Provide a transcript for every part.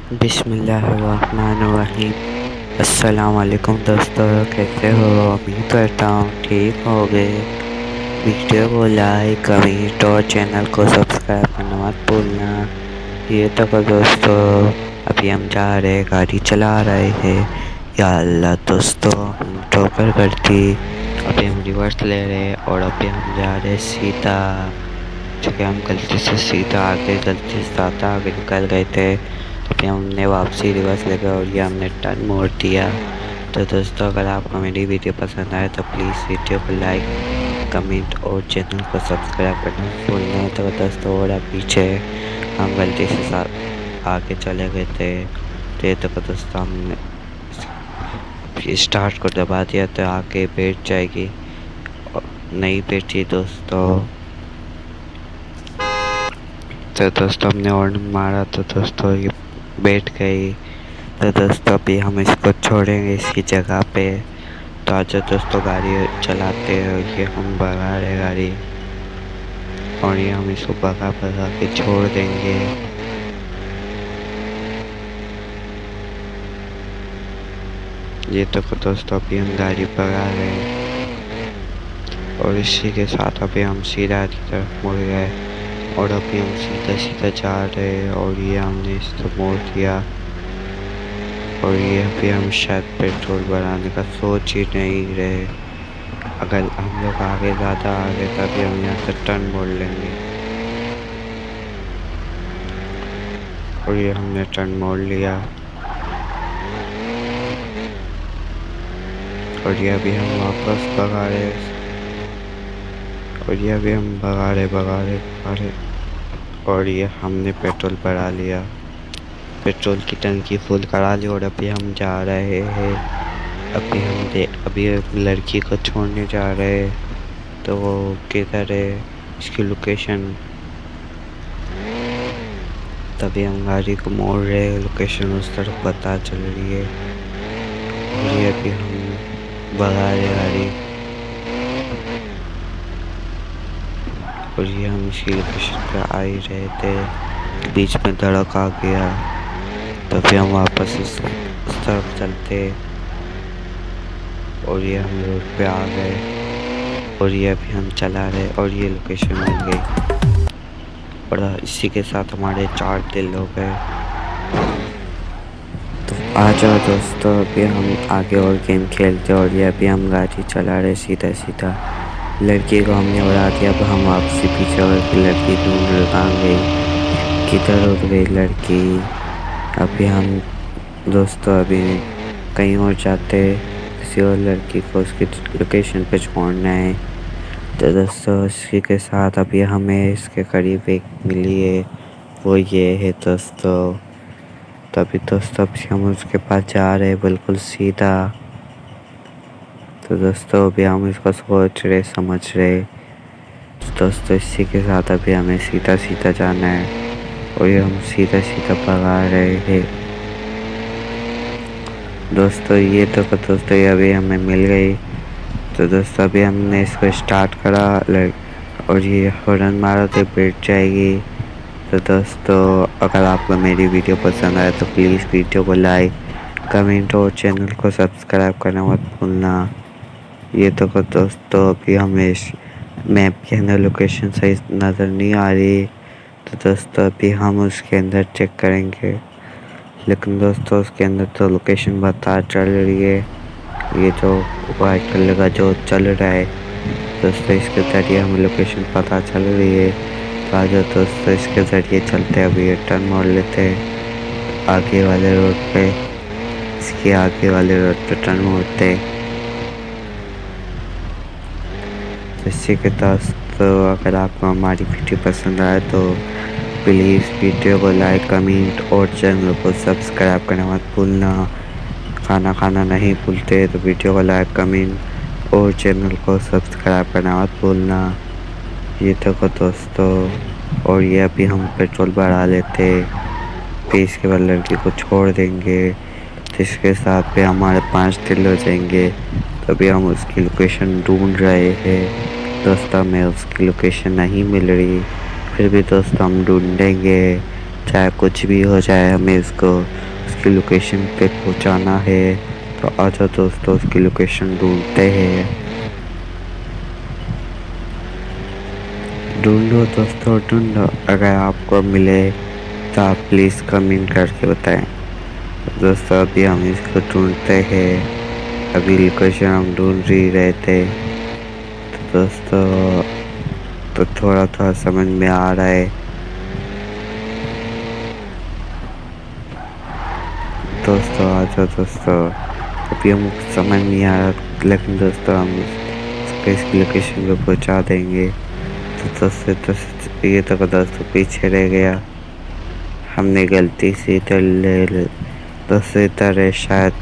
बिस्मिल्लाहिर्रहमानिर्रहीम। अस्सलाम वालेकुम दोस्तों, कैसे हो? उम्मीद करता हूँ ठीक होगे। वीडियो को लाइक कमेंट और चैनल को सब्सक्राइब करना मत भूलना। ये तो दोस्तों, अभी हम जा रहे, गाड़ी चला रहे हैं। या अल्लाह दोस्तों, हम ठोकर कर दी। अभी हम रिवर्स ले रहे और अभी हम जा रहे सीधा, क्योंकि हम गलती से सीधा आगे, गलती से ज़्यादा आगे निकल गए थे। तो फिर हमने वापसी रिवर्स ले गए और ये हमने टर्न मोड़ दिया। तो दोस्तों, अगर आपको मेरी वीडियो पसंद आए तो प्लीज़ वीडियो को लाइक कमेंट और चैनल को सब्सक्राइब करना भूलना है। तो दोस्तों, और अब पीछे हम गलती से आगे चले गए थे। तो ये तो दोस्तों, हमने स्टार्ट को दबा दिया तो आगे बैठ जाएगी, नहीं बैठी दोस्तों। तो दोस्तों, हमने हॉर्न मारा तो दोस्तों ये बैठ गई। तो दोस्तों, अभी हम इसको छोड़ेंगे इसकी जगह पे। तो आज दोस्तों गाड़ी चलाते हैं, ये हम भगा रहे गाड़ी और ये हम इसको भगा भगा के छोड़ देंगे। ये तो दोस्तों, अभी हम गाड़ी भगा रहे हैं और इसी के साथ अभी हम सीधा की तरफ मुड़ गए और अभी हम सीधा सीधा जा रहे हैं और ये हमने इसको मोड़ दिया। और ये अभी हम शायद पेट्रोल भराने का सोच ही नहीं रहे। अगर हम लोग आगे ज़्यादा आ गए तभी हम यहाँ से टर्न मोड़ लेंगे। और ये हमने टर्न मोड़ लिया और ये अभी हम वापस भगा रहे और ये अभी हम भगा रहे और ये हमने पेट्रोल भरा लिया, पेट्रोल की टंकी फुल करा ली और अभी हम जा रहे हैं। अभी एक लड़की को छोड़ने जा रहे हैं। तो वो किधर है, इसकी लोकेशन, तभी हम गाड़ी को मोड़ रहे हैं, लोकेशन उस तरफ पता चल रही है। और ये अभी हम भगा रहे गाड़ी और ये हम इसकी लोकेशन पे आ ही रहे थे, बीच में धड़क आ गया। तो फिर हम वापस उस तरफ चलते और ये हम रोड पे आ गए और ये अभी हम चला रहे और ये लोकेशन मिल गई और इसी के साथ हमारे 4 दिल हो गए। तो आ जाओ दोस्तों, अभी हम आगे और गेम खेलते और ये अभी हम गाड़ी चला रहे सीधा सीधा। लड़की को हमने उड़ा दिया, अब हम वापसी पीछे और लड़की ढूंढ कहाँ गई, किधर उड़ गई लड़की। अभी हम दोस्तों अभी कहीं और जाते, किसी और लड़की को उसकी लोकेशन पे छोड़ना है। तो दोस्तों, इसी के साथ अभी हमें इसके करीब एक मिली है, वो ये है दोस्तों। तभी दोस्तों अभी हम उसके पास जा रहे हैं बिल्कुल सीधा। तो दोस्तों, अभी हम इसको सोच रहे समझ रहे। तो दोस्तों, इसी के साथ अभी हमें सीधा सीधा जाना है और ये हम सीधा सीधा भगा रहे हैं दोस्तों। ये तो दोस्तों ये अभी हमें मिल गई। तो दोस्तों, अभी हमने इसको स्टार्ट करा और ये हॉर्न मारा तो बैठ जाएगी। तो दोस्तों, अगर आपको मेरी वीडियो पसंद आए तो प्लीज़ वीडियो को लाइक कमेंट और चैनल को सब्सक्राइब करना मत भूलना। ये तो दोस्तों, अभी हमें मैप के अंदर लोकेशन सही नज़र नहीं आ रही। तो दोस्तों, अभी हम उसके अंदर चेक करेंगे, लेकिन दोस्तों उसके अंदर तो लोकेशन बता चल रही है। ये जो वाइट कलर का जो चल रहा है दोस्तों, इसके ज़रिए हमें लोकेशन पता चल रही है। तो आज दोस्तों इसके ज़रिए चलते, अभी ये टर्न मोड़ लेते हैं आगे वाले रोड पे, इसके आगे वाले रोड पे टर्न मोड़ते। इसी के दोस्तों, अगर आपको हमारी वीडियो पसंद आए तो प्लीज़ वीडियो को लाइक कमेंट और चैनल को सब्सक्राइब करना मत भूलना। खाना खाना नहीं भूलते तो वीडियो को लाइक कमेंट और चैनल को सब्सक्राइब करना मत भूलना। ये तो दोस्तों, और ये अभी हम पेट्रोल भरा लेते, फिर इसके बाद लड़की को छोड़ देंगे। तो इसके साथ पे हमारे 5 दिल हो जाएंगे। तभी हम उसकी लोकेशन ढूंढ रहे हैं दोस्तों, हमें उसकी लोकेशन नहीं मिल रही, फिर भी दोस्तों हम ढूंढेंगे। चाहे कुछ भी हो जाए, हमें उसको उसकी लोकेशन पे पहुंचाना है। तो आ जाओ दोस्तों, उसकी लोकेशन ढूंढते हैं। ढूंढो दोस्तों ढूंढो, अगर आपको मिले तो आप प्लीज़ कमेंट करके बताएं। तो दोस्तों अभी हम इसको ढूंढते हैं, अभी लोकेशन हम ढूंढ ही रहे थे। तो दोस्तों तो थोड़ा थोड़ा समझ में आ रहा है। दोस्तों आ जाओ दोस्तों, अभी हमको समझ नहीं आ रहा, लेकिन दोस्तों हम इसको इसकी लोकेशन पे पहुंचा देंगे। तो दोस्तों ये तो दोस्तों पीछे रह गया, हमने गलती से इधर ले दोस्तों इधर है शायद।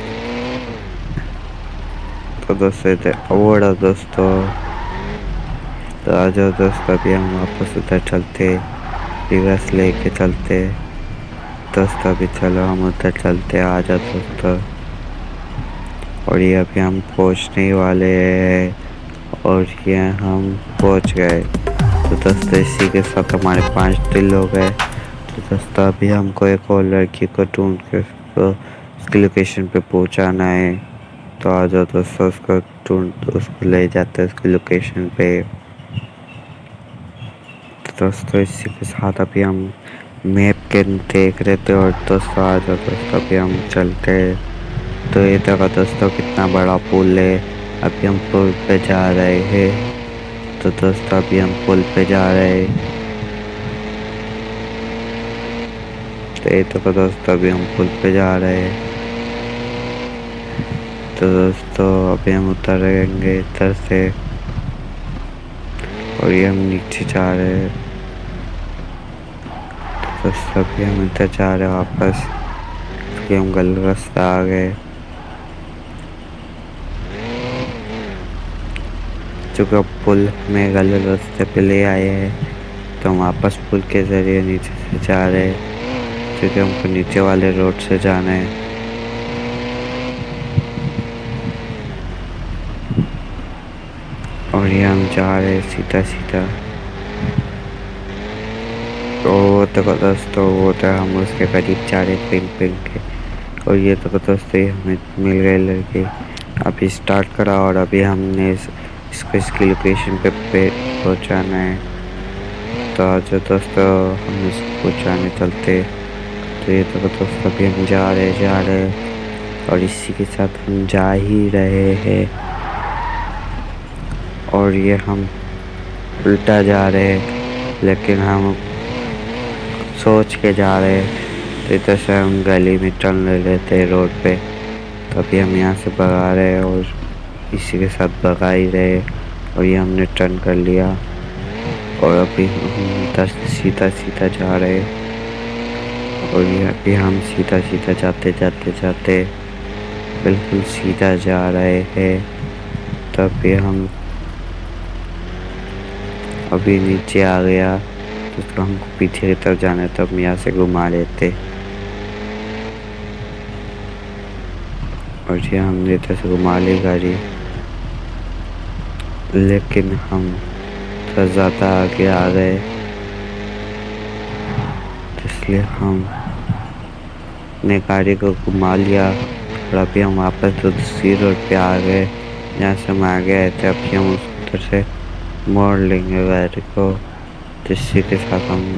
तो दोस्तों इधर ओढ़ो दोस्तों। तो आ जाओ दोस्तों, अभी हम वापस उधर चलते, रिवर्स लेके चलते। दोस्तों अभी चलो हम उधर चलते, आ जाओ दोस्तों। और ये अभी हम पहुंचने ही वाले हैं, और ये हम पहुंच गए। तो दोस्तों इसी के साथ हमारे 5 दिल हो गए। तो दोस्तों अभी हमको एक और लड़की को ढूंढ के उसको उसकी लोकेशन पे पहुंचाना है। तो आ जाओ दोस्तों, उसको ले जाते हैं उसकी लोकेशन पे। तो दोस्तों इसी के साथ अभी हम मैप के देख रहे थे, और दोस्तों आ जाओ दोस्तों, अभी हम चलते हैं। तो ये देखो दोस्तों कितना बड़ा पुल है, अभी हम पुल पे जा रहे हैं। तो दोस्तों अभी हम पुल पे जा रहे हैं। तो ये देखो दोस्तों अभी हम पुल पे जा रहे हैं। तो दोस्तों अभी हम उतरेंगे इधर से, और ये हम नीचे जा रहे हैं। तो अभी हम इधर जा रहे हैं वापस, क्योंकि हम गलत रास्ता आ गए। चूँकि पुल में गलत रास्ते पे ले आए हैं, तो हम वापस पुल के ज़रिए नीचे से जा रहे हैं, क्योंकि हमको नीचे वाले रोड से जाना है। और ये हम जा रहे हैं सीधा सीधा। वो तो दोस्तों वो तो हम उसके करीब जा रहे पिंग के, और ये तो दोस्तों हमें मिल गए लड़के। अभी स्टार्ट करा, और अभी हमने इसको इसकी लोकेशन पे पहुंचाना है। तो आज दोस्तों हम इसको पहुंचाने चलते। तो ये तो दोस्तों अभी हम जा रहे, और इसी के साथ हम जा ही रहे हैं। और ये हम उल्टा जा रहे हैं, लेकिन हम सोच के जा रहे हैं। तो इधर से हम गली में टर्न ले लेते हैं रोड पे। तो अभी हम यहाँ से भगा रहे हैं, और इसी के साथ भगा ही रहे, और ये हमने टर्न कर लिया। और अभी हम इधर से सीधा सीधा जा रहे हैं, और ये अभी हम सीधा सीधा जाते बिल्कुल सीधा जा रहे हैं। तो अभी हम अभी नीचे आ गया, तो हमको पीछे की तरफ जाना है, तो हम यहाँ से घुमा लेते। और ये हमने इधर से घुमा ली गाड़ी, लेकिन हम थोड़ा ज़्यादा आगे आ गए, इसलिए हम ने गाड़ी को घुमा लिया। और अभी हम वापस दूसरी रोड पे आ गए, जहाँ से हम आगे आए थे। अभी हम उधर से मोड़ लेंगे गाड़ी को, जिससे के साथ हम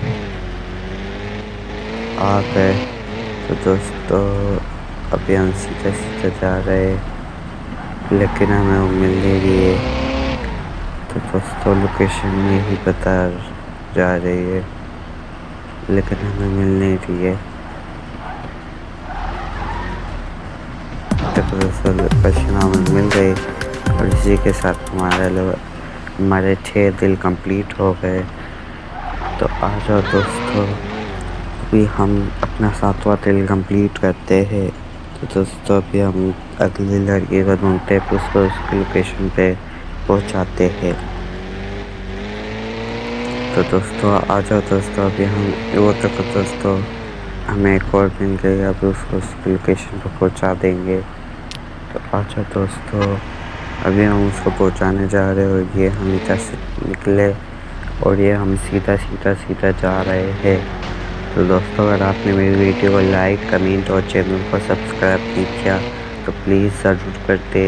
आ गए। तो दोस्तों अभी हम सीधा सीधा जा रहे हैं, लेकिन हमें वो मिल नहीं रही है। तो दोस्तों लोकेशन में ही बता जा रही है, लेकिन हमें मिल नहीं रही है। तो दोस्तों लोकेशन हमें मिल गई, और इसी के साथ हमारे 6 दिल कंप्लीट हो गए। तो आ जाओ दोस्तों, अभी हम अपना 7वां दिल कंप्लीट करते हैं। तो दोस्तों अभी हम अगली लड़की को ढूंढते हैं, उसको उसकी लोकेशन पे पहुंचाते हैं। तो दोस्तों आ जाओ दोस्तों, अभी हम वो तक दोस्तों हमें एक और मिल गई, अभी उसको उसकी लोकेशन पे पहुंचा देंगे। तो आ जाओ दोस्तों, अभी हम उसको पहुंचाने जा रहे हैं, और ये हम इधर से निकले, और ये हम सीधा जा रहे हैं। तो दोस्तों अगर आपने मेरी वीडियो को लाइक, कमेंट और चैनल को सब्सक्राइब नहीं किया तो प्लीज़ ज़रूर कर दे।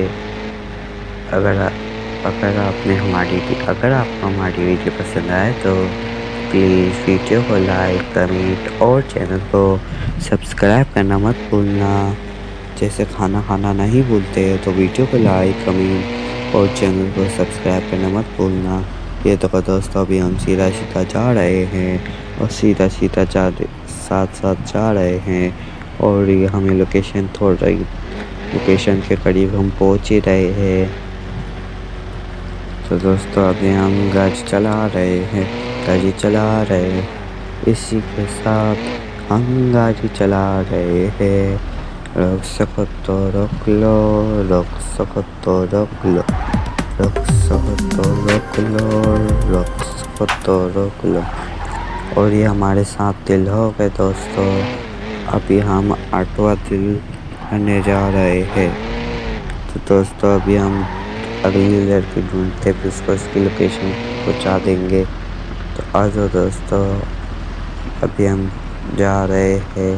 अगर आपको हमारी वीडियो पसंद आए तो प्लीज़ वीडियो को लाइक, कमेंट और चैनल को सब्सक्राइब करना मत भूलना। जैसे खाना खाना नहीं भूलते तो वीडियो को लाइक, कमेंट और चैनल को सब्सक्राइब करना मत भूलना। ये तो दोस्तों अभी हम सीधा सीधा जा रहे हैं और सीधा सीधा साथ साथ जा रहे हैं और ये हमें लोकेशन के करीब हम पहुंच ही रहे हैं। तो दोस्तों अभी हम गाड़ी चला रहे हैं। इसी के साथ हम गाड़ी चला रहे हैं। रोक सको तो रोक लो, रोक सको तो रोक लो, रोक सको तो रोक लो, रोक सको तो रोक लो। और ये हमारे साथ दिल हो गए दोस्तों। अभी हम 8वां दिल करने जा रहे हैं। तो दोस्तों अभी हम अगली लड़की ढूंढते फिर उसकी लोकेशन पहुंचा देंगे। तो आ जाओ दोस्तों, अभी हम जा रहे हैं।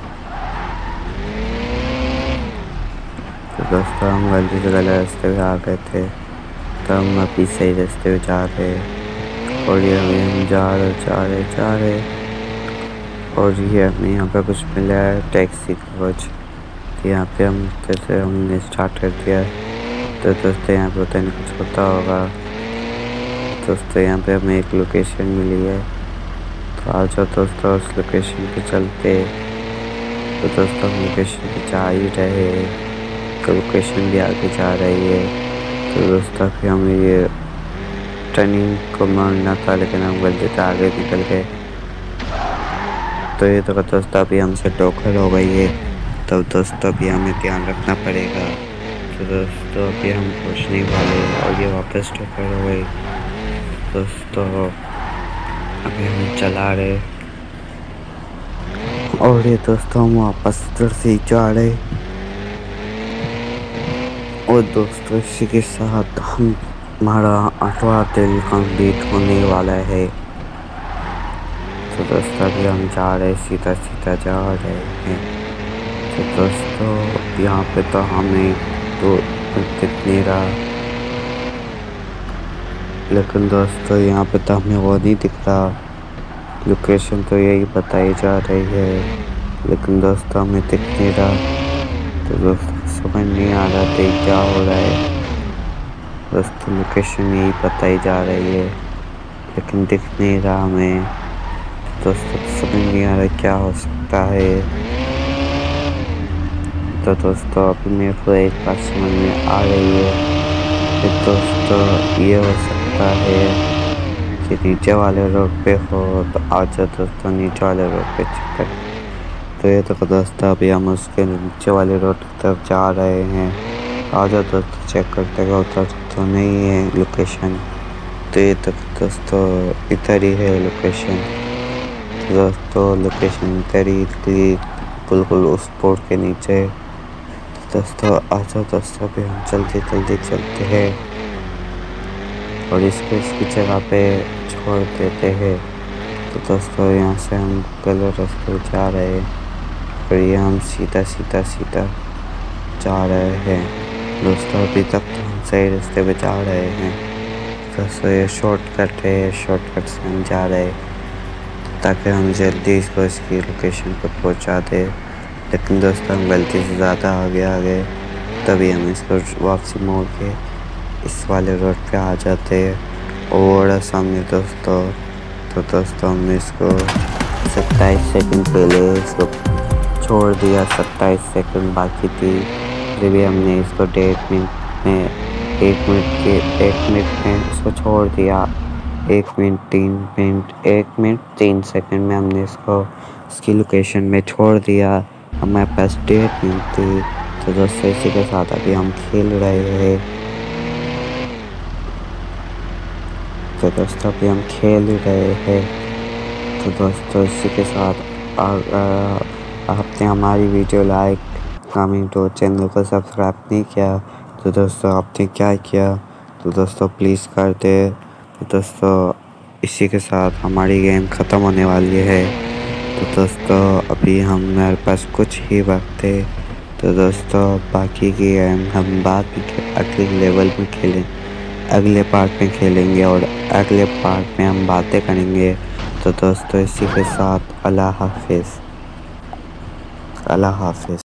तो दोस्तों हम गलती से गलत रास्ते पे आ गए थे, तो हम अभी सही रास्ते पे जा रहे हैं। और ये अभी हम जा रहे और ये हमें यहाँ पे कुछ मिला है टैक्सी का कुछ। तो यहाँ पे हम जैसे हमने स्टार्ट कर दिया तो दोस्तों यहाँ पे पता नहीं कुछ होता होगा। दोस्तों यहाँ पे हमें एक लोकेशन मिली है, तो आ जाओ दोस्तों उस लोकेशन पे चलते। तो दोस्तों हम लोकेशन पे जा ही रहे हैं, तो लोकेशन भी आगे जा रही है। तो दोस्तों फिर हमें ये टर्निंग को मारना था लेकिन हम गलती से आगे निकल गए। तो ये तो दोस्तों अभी हमसे टोकर हो गई है, तो दोस्तों अभी हमें ध्यान रखना पड़ेगा। तो दोस्तों अभी हम पहुँचने वाले और ये वापस टोकर हो गई। दोस्तों अभी हम चला रहे और ये दोस्तों हम वापस इधर से जा रहे। और दोस्तों इसी के साथ हमारा 8वां दिल कंप्लीट होने वाला है। तो दोस्तों अभी हम जा रहे सीधा सीधा जा रहे हैं। तो दोस्तों यहाँ पे तो हमें तो दिख नहीं रहा, लेकिन दोस्तों यहाँ पे तो हमें वो नहीं दिख रहा। लोकेशन तो यही बताई जा रही है, लेकिन दोस्तों हमें दिख नहीं रहा। तो दोस्तों समझ नहीं आ रहा था क्या हो रहा है। दोस्तों लोकेशन यही बताई जा रही है लेकिन दिख नहीं रहा हमें। दोस्तों समझ नहीं आ रहा क्या हो सकता है। तो दोस्तों अभी मेरे को एक बात समझ में आ रही है कि दोस्तों ये हो सकता है कि नीचे वाले रोड पे हो। तो आज दोस्तों नीचे वाले रोड पे चेक। तो ये तो दोस्तों अभी हम उसके नीचे वाले रोड की तरफ जा रहे हैं। आज दोस्तों चेक करते हैं उधर तो नहीं है लोकेशन। तो ये तो दोस्तों इधर ही है लोकेशन। तो दोस्तों लोकेशन इधर ही बिल्कुल उस बोर्ड के नीचे। तो दोस्तों आ जाओ दोस्तों अभी हम जल्दी चलते हैं और इसको इसकी जगह पे छोड़ देते हैं। तो दोस्तों यहाँ से हम गलत रास्ते पे जा रहे हैं और ये हम सीधा जा रहे हैं। दोस्तों अभी तक तो हम सही रास्ते पे जा रहे हैं। दोस्तों ये शॉर्टकट है, शॉर्टकट से हम जा रहे हैं ताकि हम जल्दी इसकी लोकेशन पर पहुंचा दें। लेकिन दोस्तों हम गलती से ज़्यादा आगे आ गए, तभी हम इसको वापसी मोड़ के इस वाले रोड पे आ जाते हैं और सामने दोस्तों। तो दोस्तों हमने इसको 27 सेकंड पहले इसको छोड़ दिया, 27 सेकंड बाकी थी। फिर भी हमने इसको 1 मिनट में इसको छोड़ दिया। 1 मिनट 3 सेकंड में हमने इसकी लोकेशन में छोड़ दिया। हमारे पास 1.5 मिनट थी। तो दोस्तों इसी के साथ अभी हम खेल रहे हैं। तो दोस्तों अभी हम खेल रहे हैं। तो दोस्तों इसी के साथ आपने हमारी वीडियो लाइक, कमेंट और चैनल को सब्सक्राइब नहीं किया तो दोस्तों आपने क्या किया, तो दोस्तों प्लीज़ कर दे। तो दोस्तों इसी के साथ हमारी गेम ख़त्म होने वाली है। तो दोस्तों अभी हमारे पास कुछ ही वक्त है, तो दोस्तों बाकी की गेम हम बाद में अगले लेवल में खेलें, अगले पार्ट में खेलेंगे और अगले पार्ट में हम बातें करेंगे। तो दोस्तों इसी के साथ अल्लाह हाफिज़।